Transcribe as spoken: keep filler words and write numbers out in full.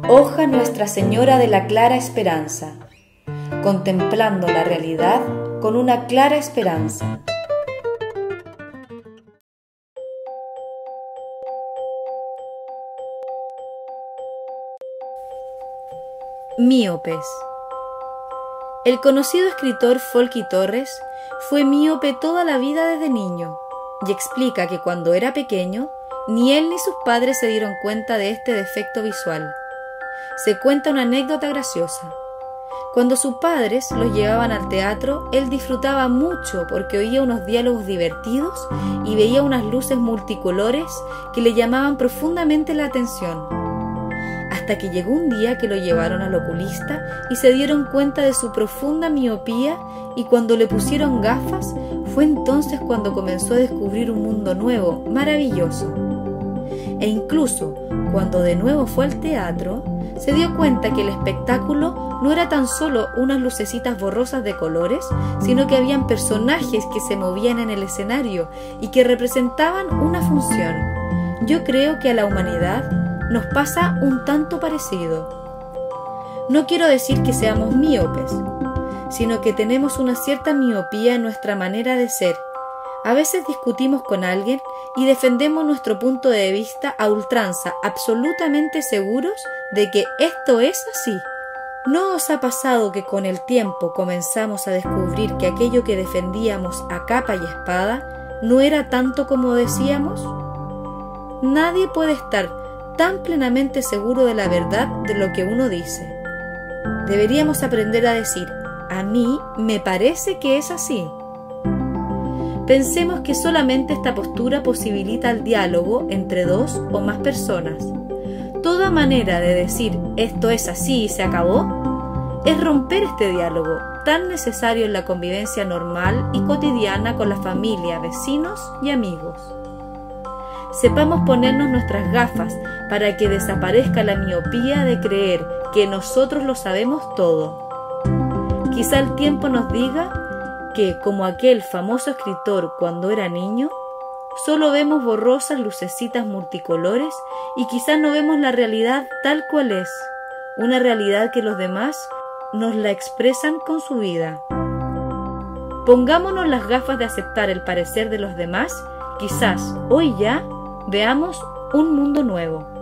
Hoja Nuestra Señora de la Clara Esperanza, contemplando la realidad con una clara esperanza. Míopes. El conocido escritor Folky Torres fue míope toda la vida desde niño y explica que cuando era pequeño ni él ni sus padres se dieron cuenta de este defecto visual. Se cuenta una anécdota graciosa. Cuando sus padres los llevaban al teatro, él disfrutaba mucho porque oía unos diálogos divertidos y veía unas luces multicolores que le llamaban profundamente la atención. Hasta que llegó un día que lo llevaron al oculista y se dieron cuenta de su profunda miopía, y cuando le pusieron gafas, fue entonces cuando comenzó a descubrir un mundo nuevo, maravilloso. E incluso, cuando de nuevo fue al teatro, se dio cuenta que el espectáculo no era tan solo unas lucecitas borrosas de colores, sino que habían personajes que se movían en el escenario y que representaban una función. Yo creo que a la humanidad nos pasa un tanto parecido. No quiero decir que seamos míopes, sino que tenemos una cierta miopía en nuestra manera de ser. A veces discutimos con alguien y defendemos nuestro punto de vista a ultranza, absolutamente seguros de que esto es así. ¿No os ha pasado que con el tiempo comenzamos a descubrir que aquello que defendíamos a capa y espada no era tanto como decíamos? Nadie puede estar tan plenamente seguro de la verdad de lo que uno dice. Deberíamos aprender a decir: a mí me parece que es así. Pensemos que solamente esta postura posibilita el diálogo entre dos o más personas. Toda manera de decir esto es así y se acabó es romper este diálogo tan necesario en la convivencia normal y cotidiana con la familia, vecinos y amigos. Sepamos ponernos nuestras gafas para que desaparezca la miopía de creer que nosotros lo sabemos todo. Quizá el tiempo nos diga que, como aquel famoso escritor cuando era niño, solo vemos borrosas lucecitas multicolores y quizás no vemos la realidad tal cual es, una realidad que los demás nos la expresan con su vida. Pongámonos las gafas de aceptar el parecer de los demás, quizás hoy ya veamos un mundo nuevo.